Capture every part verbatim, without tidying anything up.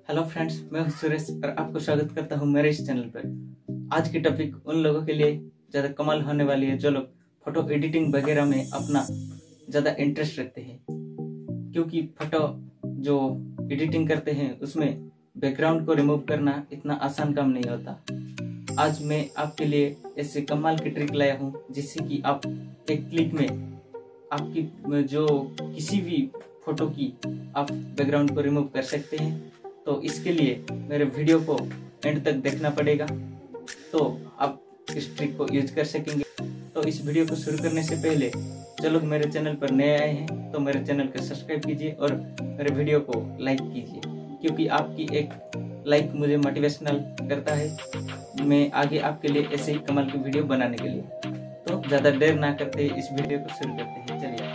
Hello friends, मैं हूं सुरेश और आपको स्वागत करता हूं मेरे इस चैनल पर। आज की टॉपिक उन लोगों के लिए ज़्यादा कमाल होने वाली है जो लोग फोटो एडिटिंग वगैरह में अपना ज़्यादा इंटरेस्ट रखते हैं, क्योंकि फोटो जो एडिटिंग करते हैं उसमें बैकग्राउंड को रिमूव करना इतना आसान काम नहीं होता। आज मैं आपके लिए ऐसे कमाल की ट्रिक लाया हूं जिससे कि आप एक क्लिक में आपकी जो किसी भी फोटो की आप बैकग्राउंड को रिमूव कर सकते हैं। तो इसके लिए मेरे वीडियो को एंड तक देखना पड़ेगा, तो आप इस ट्रिक को यूज कर सकेंगे। तो इस वीडियो को शुरू करने से पहले जो लोग मेरे चैनल पर नए आए हैं तो मेरे चैनल को सब्सक्राइब कीजिए और मेरे वीडियो को लाइक कीजिए, क्योंकि आपकी एक लाइक मुझे मोटिवेशनल करता है मैं आगे आपके लिए ऐसे ही कमाल की वीडियो बनाने के लिए। तो ज़्यादा देर ना करते इस वीडियो को शुरू करते हैं। चलिए।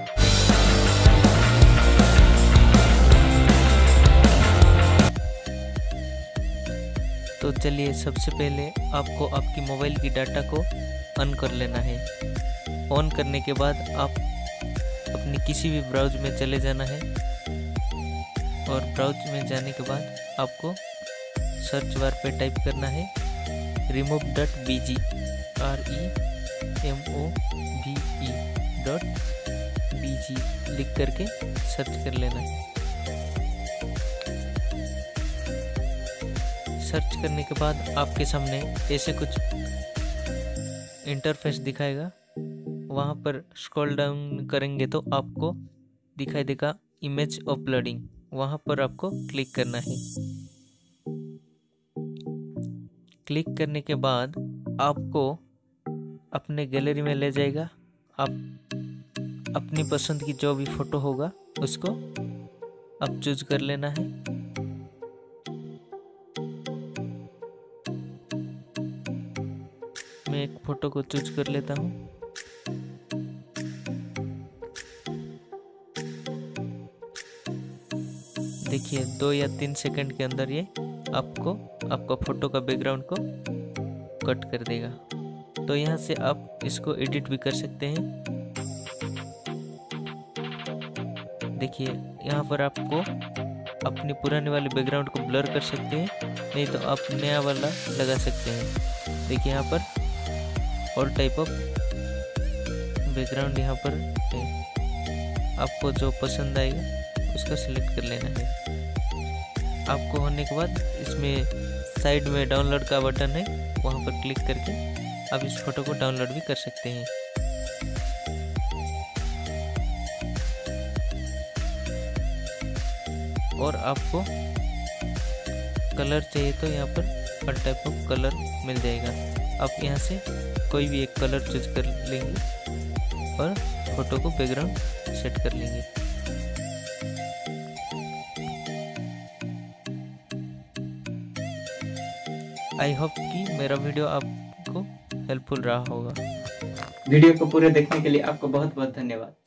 तो चलिए, सबसे पहले आपको आपकी मोबाइल की डाटा को ऑन कर लेना है। ऑन करने के बाद आप अपनी किसी भी ब्राउज में चले जाना है और ब्राउज में जाने के बाद आपको सर्च बार पे टाइप करना है remove dot B G, R E M O V E dot B G लिख करके सर्च कर लेना है। सर्च करने के बाद आपके सामने ऐसे कुछ इंटरफेस दिखाएगा। वहाँ पर स्क्रॉल डाउन करेंगे तो आपको दिखाई देगा इमेज अपलोडिंग, वहाँ पर आपको क्लिक करना है। क्लिक करने के बाद आपको अपने गैलरी में ले जाएगा। आप अपनी पसंद की जो भी फोटो होगा उसको आप चूज कर लेना है। मैं एक फोटो को चूज कर लेता हूँ। देखिए, दो या तीन सेकंड के अंदर ये आपको आपका फोटो का बैकग्राउंड को कट कर देगा। तो यहाँ से आप इसको एडिट भी कर सकते हैं। देखिए, यहाँ पर आपको अपनी पुराने वाले बैकग्राउंड को ब्लर कर सकते हैं, नहीं तो आप नया वाला लगा सकते हैं। देखिए, यहाँ पर और टाइप ऑफ बैकग्राउंड यहाँ पर है। आपको जो पसंद आएगा उसको सिलेक्ट कर लेना है। आपको होने के बाद इसमें साइड में डाउनलोड का बटन है, वहाँ पर क्लिक करके आप इस फोटो को डाउनलोड भी कर सकते हैं। और आपको कलर चाहिए तो यहाँ पर हर टाइप ऑफ कलर मिल जाएगा। आप यहाँ से कोई भी एक कलर चूज कर लेंगे और फोटो को बैकग्राउंड सेट कर लेंगे। आई होप कि मेरा वीडियो आपको हेल्पफुल रहा होगा। वीडियो को पूरे देखने के लिए आपको बहुत बहुत धन्यवाद।